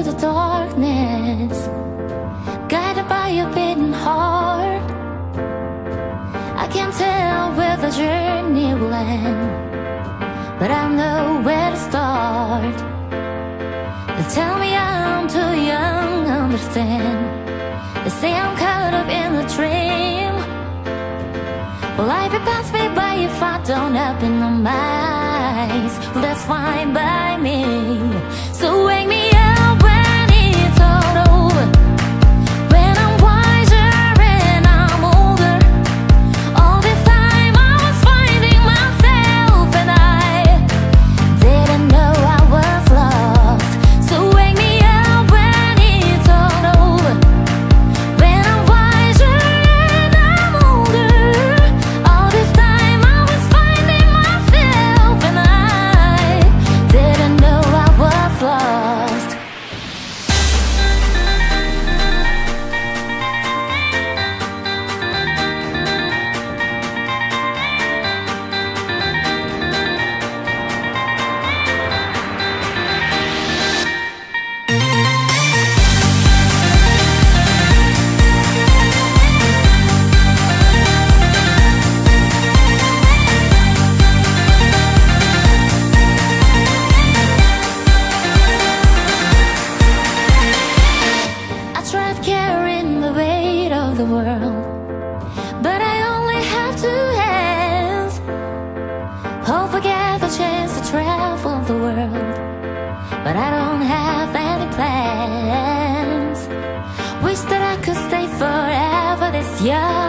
the darkness, guided by a beating heart. I can't tell where the journey will end, but I know where to start. They tell me I'm too young to understand. They say I'm caught up in a dream. Well, life will pass me by if I don't open my eyes. Well, that's fine by me. So wake me up when it's all over, when I'm wiser and I'm older. All this time I was finding myself, and I didn't know I was lost. So wake me up when it's all over, when I'm wiser and I'm older. All this time I was finding myself, and I didn't know I was lost. I tried carrying the weight of the world, but I only have two hands. Hope I get the chance to travel the world, but I don't have any plans. Wish that I could stay forever this young.